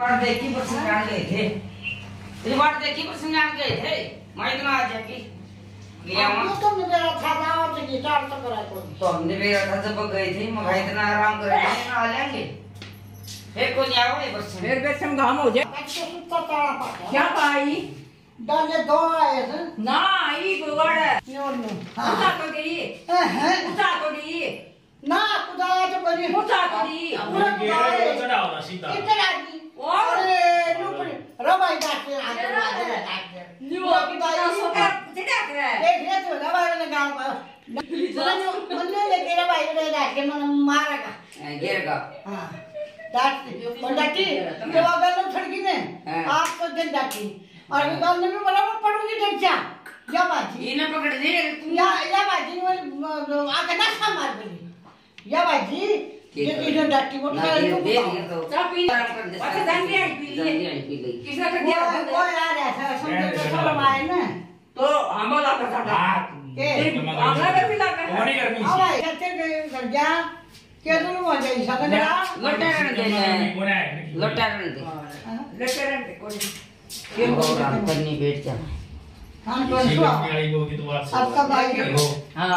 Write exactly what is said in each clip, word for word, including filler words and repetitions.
बार देखी पर जान गए थे इस बार देखी पर जान गए थे मैं इतना आज की गया वहां तो मेरा था ना और तो गिटार तो करा को तो हमने मेरा था जब गए थे मैं इतना आराम कर रहे हैं ना लेंगे फिर को जाओ ये बस फिर बेसम घाम हो जाए अच्छा सुत्ता ताड़ा पा क्या पाई डाले दो आए थे ना आई बुगड़ न्योर न्योर उठा तो गई हैं उठा तो गई ना खुदा तो बड़ी उठा तो गई पूरा गेरे को चढ़ाओ ना सीधा इतना आदमी अरे नुपड़ी रबाई डाके आ न्यू की बात सोचा चिड़ा के देख ले तो रबाई ने गांव पर मन्ने ले के रबाई ने डाके मन मारेगा गिरेगा हां डाट और डाटी तो अगर लो छड़की ने आप तो दिन डाटी और बाल में बराबर पड़ूंगी डर जा या बाजी ये ना पकड़ दे या या बाजी वो आके ना मार बोली या बाजी ये इधर डाटी वो ना दे दे तो सब पी आराम कर दे अच्छा दंडी आई पी लिए दंडी पी ली किसने कर दिया वो यार ऐसा समझो तो सब आए ना तो हमला कर सकता के हमला कर भी लगा कौन करनी अब आए कहते के घर जा के तुम हो जाई सकन जा लटारण दे कौन है लटारण दे रेस्टोरेंट कोई के आराम करनी बैठ जा हम तो सीधा सुआ वाली को की तो बात आपका भाई देखो हां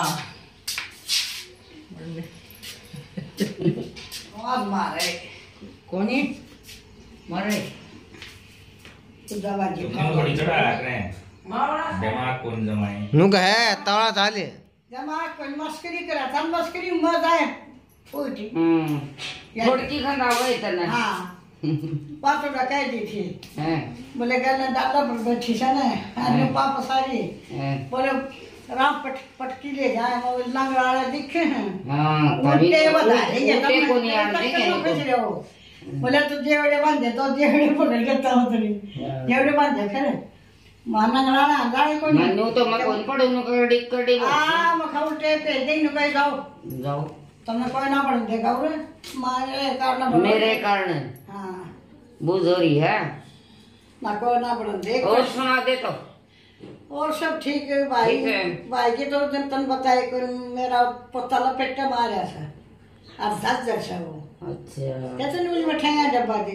आज मारे कोनी मारे खुदा बाजी हम थोड़ी चढ़ा रहे हैं मावड़ा दिमाग कौन जमाए नु कहे तवड़ा चाले जमा कोई मस्करी करा था मस्करी मजा है फूटी हम्म थोड़ी खंदा हुआ इतना हां पापा का कह दी थी हैं बोले गल दादा पर बैठी है ना अरे पापा सारी हैं बोले राम पट पटकी ले जाए वो लंगड़ा दिखे हैं हां तभी उल्टे बता रही है उल्टे को नहीं आने देंगे बोले तो जेवड़े बंदे तो जेवड़े पकड़ के तो उतरी जेवड़े बंदे फिर माना लंगड़ा लंगड़ा को नहीं मनु तो मैं कौन पड़ू नु कड़ी कड़ी आ मैं उल्टे पे दे नु कह जाओ जाओ तुमने कोई ना पड़ देगा और मारे कारण मेरे कारण हां बुझोरी है ना कोई ना पड़ दे और सुना दे तो और सब ठीक है भाई ठीक है। भाई की तो दिन तन बताए कि मेरा पोता लपेट मारा था अब दस जैसा वो अच्छा कहते नहीं बैठाया डब्बा दे